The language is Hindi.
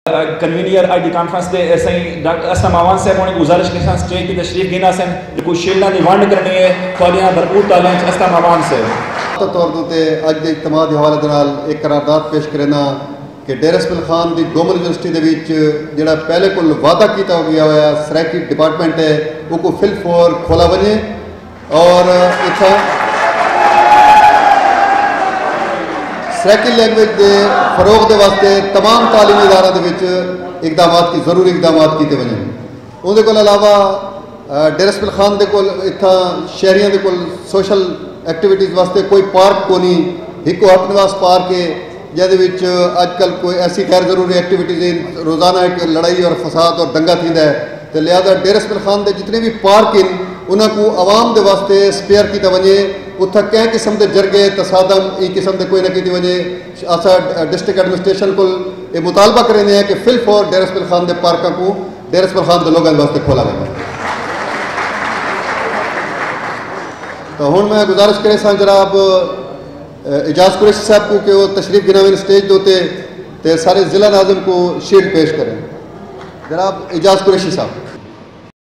कन्वीनियर आई डी कॉन्फ्रेंस के सही डॉक्टर असलम आवान साहब ने गुजारिश की स्टेज की तशरीफ गिना सन कोई शील्डा की वंड करनी है थोड़ियां भरपूर तालियां असलम आवान से तौर पर अज के इज्तिमा के हवाले के नाल एक करारदाद पेश करना कि D.I.Khan की गवर्नमेंट यूनिवर्सिटी के जोड़ा पहले को वादा किया गया हुआ सराइकी डिपार्टमेंट है वो फिल फोर खोला वजे और इतना सराइकी लैंग्वेज के फरोग के वास्ते तमाम तालीमी इदारा इकदाम की जरूरी इकदाम किए वजन उनके को अलावा D.I.Khan के इतना शहरियों के सोशल एक्टिविटीज़ वास्ते कोई पार्क को नहीं हिको हक निवास पार्क है जिद अजकल कोई ऐसी गैर जरूरी एक्टिविटीज़ रोज़ाना एक लड़ाई और फसाद और दंगा थींदा है तो लिहाजा D.I.Khan के जितने भी पार्क इन उन्होंने आवाम के वास्ते स्पेयर किया वजे उत्थे कंहिं किस्म के जरगे तसादम ई किस्म के कोई न की वजे असा डिस्ट्रिक्ट एडमिनिस्ट्रेशन को ये मुतालबा करेंगे हैं कि फिल फॉर D.I.Khan के पार्कों को D.I.Khan के लोगों के वास्ते खोला गया। तो हुण मैं गुजारिश करे सा जनाब एजाज कुरैशी साहब को कि वो तशरीफ गिनावन स्टेज दोते ते सारे ज़िला नाज़िम को शील्ड पेश करें। जनाब एजाज कुरैशी साहब।